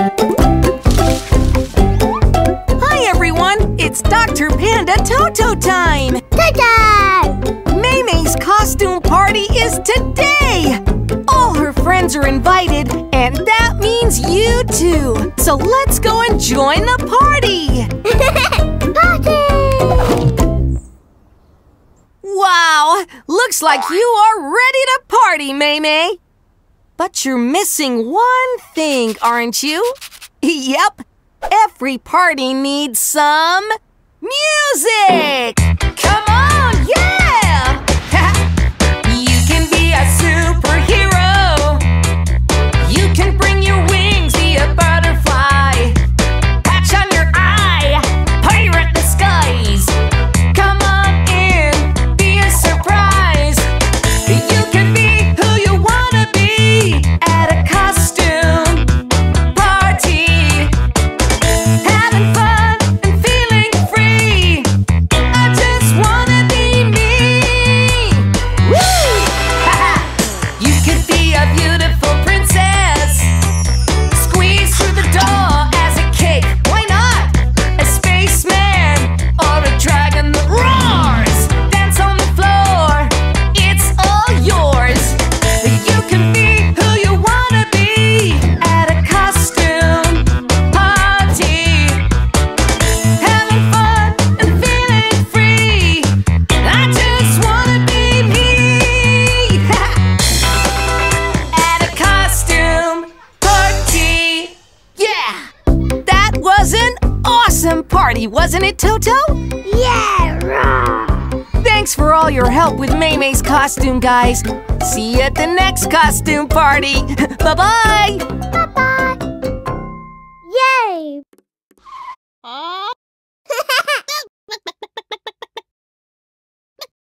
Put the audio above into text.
Hi everyone, it's Dr. Panda Toto time! Ta-da! Maymay's costume party is today! All her friends are invited, and that means you too! So let's go and join the party! Party! Wow! Looks like you are ready to party, Maymay! But you're missing one thing, aren't you? Yep! Every party needs some music! Come on, yeah! You can be a superhero. You can bring your wings, be a butterfly. Patch on your eye, pirate the skies. Come on in, be a surprise. You can be who you wanna be at a costume party. Having fun and feeling free. I just wanna be me. Woo! You could be a beautiful princess. Squeeze through the door as a cake. Why not? A spaceman or a dragon that roars. Dance on the floor. It's all yours. You can be who you wanna be at a costume party. Having fun and feeling free. I just wanna be me. At a costume party. Yeah! That was an awesome party, wasn't it, Toto? Yeah! Rah! Thanks for all your help with Maymay's costume, guys. See you at the next costume party. Bye-bye! Bye-bye! Yay!